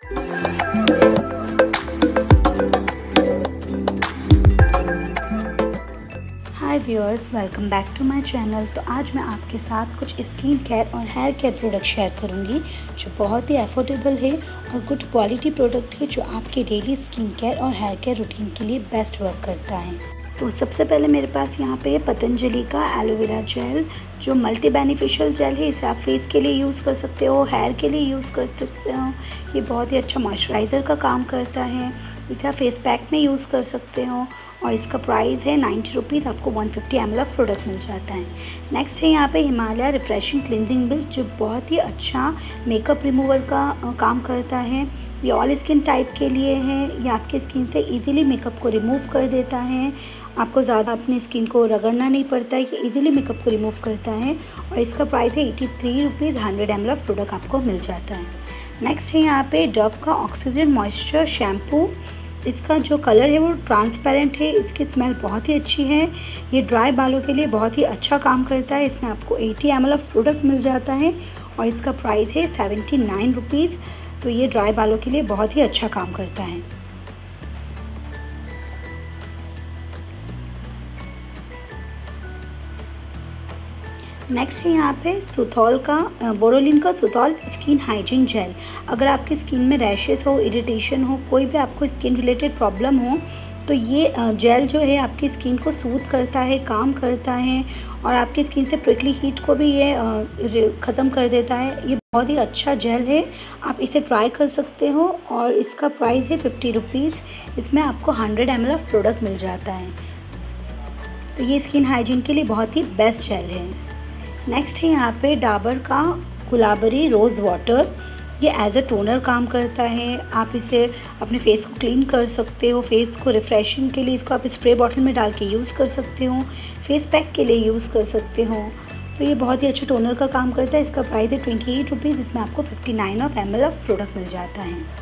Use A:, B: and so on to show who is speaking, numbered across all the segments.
A: Hi viewers, welcome back to my channel. तो आज मैं आपके साथ कुछ स्किन केयर और हेयर केयर प्रोडक्ट शेयर करूंगी जो बहुत ही अफोर्डेबल है और गुड क्वालिटी प्रोडक्ट है जो आपके डेली स्किन केयर और हेयर केयर रूटीन के लिए बेस्ट वर्क करता है। तो सबसे पहले मेरे पास यहाँ पे पतंजलि का एलोवेरा जेल जो मल्टी बेनिफिशियल जेल है। इसे आप फेस के लिए यूज़ कर सकते हो, हेयर के लिए यूज़ कर सकते हो। ये बहुत ही अच्छा मॉइस्चराइज़र का काम करता है। इसे आप फेस पैक में यूज़ कर सकते हो और इसका प्राइस है 90 रुपीज़। आपको 150 ml ऑफ प्रोडक्ट मिल जाता है। नेक्स्ट है यहाँ पे हिमालय रिफ्रेशिंग क्लिनजिंग मिल्क जो बहुत ही अच्छा मेकअप रिमूवर का काम करता है। ये ऑल स्किन टाइप के लिए है। ये आपकी स्किन से इजीली मेकअप को रिमूव कर देता है। आपको ज़्यादा अपनी स्किन को रगड़ना नहीं पड़ता है। ये इजीली मेकअप को रिमूव करता है और इसका प्राइस है 83 रुपीज़। 100 ml ऑफ प्रोडक्ट आपको मिल जाता है। नेक्स्ट है यहाँ पे डव का ऑक्सीजन मॉइस्चर शैम्पू। इसका जो कलर है वो ट्रांसपेरेंट है। इसकी स्मेल बहुत ही अच्छी है। ये ड्राई बालों के लिए बहुत ही अच्छा काम करता है। इसमें आपको 80 ml ऑफ प्रोडक्ट मिल जाता है और इसका प्राइस है 79 रुपीज़। तो ये ड्राई बालों के लिए बहुत ही अच्छा काम करता है। नेक्स्ट है यहाँ पे सुथॉल का बोरोलिन का सुथॉल स्किन हाइजीन जेल। अगर आपकी स्किन में रैशेस हो, इरिटेशन हो, कोई भी आपको स्किन रिलेटेड प्रॉब्लम हो तो ये जेल जो है आपकी स्किन को सूद करता है, काम करता है और आपकी स्किन से प्रिकली हीट को भी ये ख़त्म कर देता है। ये बहुत ही अच्छा जेल है, आप इसे ट्राई कर सकते हो और इसका प्राइस है 50 रुपीज़। इसमें आपको 100 ml ऑफ प्रोडक्ट मिल जाता है। तो ये स्किन हाइजीन के लिए बहुत ही बेस्ट जेल है। नेक्स्ट है यहाँ पे डाबर का गुलाबरी रोज़ वाटर। ये एज अ टोनर काम करता है। आप इसे अपने फेस को क्लीन कर सकते हो। फेस को रिफ्रेशिंग के लिए इसको आप स्प्रे बॉटल में डाल के यूज़ कर सकते हो। फेस पैक के लिए यूज़ कर सकते हो। तो ये बहुत ही अच्छा टोनर का काम करता है। इसका प्राइस है 28 रुपीज़। इसमें आपको 59 ml ऑफ प्रोडक्ट मिल जाता है।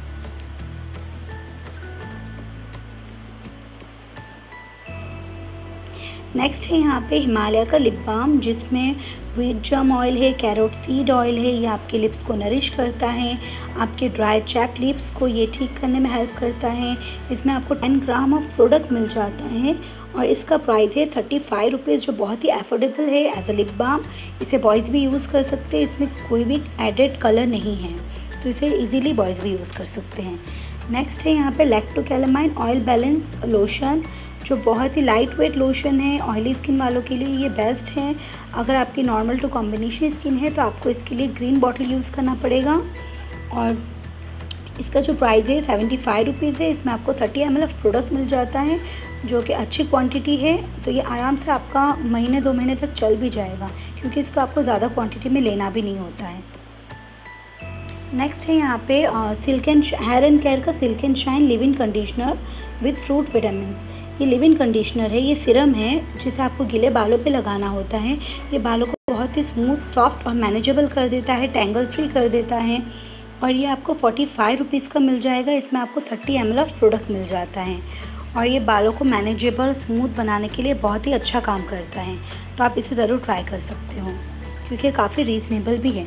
A: नेक्स्ट है यहाँ पे हिमालय का लिप बाम जिसमें व्हीट जम ऑयल है, कैरोट सीड ऑयल है। ये आपके लिप्स को नरिश करता है। आपके ड्राई चैप्ड लिप्स को ये ठीक करने में हेल्प करता है। इसमें आपको 10 ग्राम ऑफ प्रोडक्ट मिल जाता है और इसका प्राइस है 35 रुपीज़ जो बहुत ही अफोर्डेबल है एज अ लिप बाम। इसे बॉयज़ भी यूज़ कर सकते हैं। इसमें कोई भी एडेड कलर नहीं है तो इसे ईज़िली बॉयज़ भी यूज़ कर सकते हैं। नेक्स्ट है यहाँ पे लैक्टोकैलामाइन ऑयल बैलेंस लोशन जो बहुत ही लाइट वेट लोशन है। ऑयली स्किन वालों के लिए ये बेस्ट है। अगर आपकी नॉर्मल टू कॉम्बिनेशन स्किन है तो आपको इसके लिए ग्रीन बॉटल यूज़ करना पड़ेगा और इसका जो प्राइस है 75 रुपीज़ है। इसमें आपको 30 ml ऑफ प्रोडक्ट मिल जाता है जो कि अच्छी क्वांटिटी है। तो ये आराम से आपका महीने 2 महीने तक चल भी जाएगा क्योंकि इसको आपको ज़्यादा क्वान्टिटी में लेना भी नहीं होता है। नेक्स्ट है यहाँ पे silk and hair and care का silk and shine leave in conditioner with fruit vitamin. ये लिव इन कंडीशनर है। ये सीरम है जिसे आपको गीले बालों पे लगाना होता है। ये बालों को बहुत ही स्मूथ, सॉफ्ट और मैनेजेबल कर देता है, टैंगल फ्री कर देता है और ये आपको 45 रुपीज़ का मिल जाएगा। इसमें आपको 30 ml ऑफ प्रोडक्ट मिल जाता है और ये बालों को मैनेजेबल, स्मूथ बनाने के लिए बहुत ही अच्छा काम करता है। तो आप इसे ज़रूर ट्राई कर सकते हो क्योंकि काफ़ी रीज़नेबल भी है।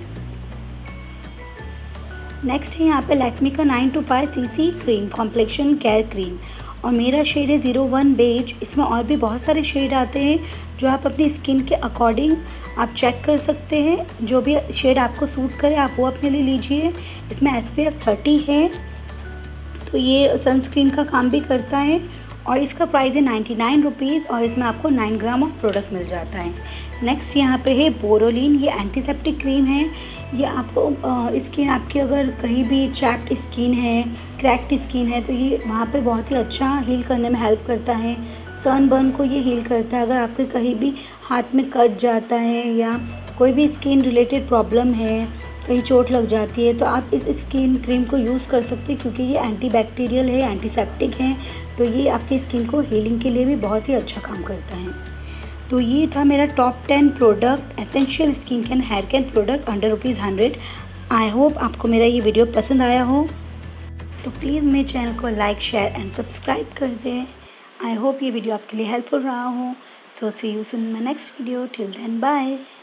A: नेक्स्ट है यहाँ पे लैक्मे का 9 to 5 cc cream complexion care cream और मेरा शेड है 01 बेज। इसमें और भी बहुत सारे शेड आते हैं जो आप अपनी स्किन के अकॉर्डिंग आप चेक कर सकते हैं। जो भी शेड आपको सूट करे आप वो अपने लिए लीजिए। इसमें SPF 30 है तो ये सनस्क्रीन का काम भी करता है और इसका प्राइस है 99 रुपीज़ और इसमें आपको 9 ग्राम ऑफ प्रोडक्ट मिल जाता है। नेक्स्ट यहाँ पे है बोरोलिन। ये एंटीसेप्टिक क्रीम है। ये आपको स्किन आपकी अगर कहीं भी चैप्ड स्किन है, क्रैक्ड स्किन है तो ये वहाँ पे बहुत ही अच्छा हील करने में हेल्प करता है। सनबर्न को ये हील करता है। अगर आपके कहीं भी हाथ में कट जाता है या कोई भी स्किन रिलेटेड प्रॉब्लम है, कहीं चोट लग जाती है तो आप इस स्किन क्रीम को यूज़ कर सकते हैं क्योंकि ये एंटीबैक्टीरियल है, एंटीसेप्टिक है। तो ये आपकी स्किन को हीलिंग के लिए भी बहुत ही अच्छा काम करता है। तो ये था मेरा top 10 product essential skin care hair care product under ₹100। I hope आपको मेरा ये वीडियो पसंद आया हो। तो प्लीज़ मेरे चैनल को लाइक, शेयर एंड सब्सक्राइब कर दें। आई होप ये वीडियो आपके लिए हेल्पफुल रहा हो। So see you soon in my next video. Till then bye.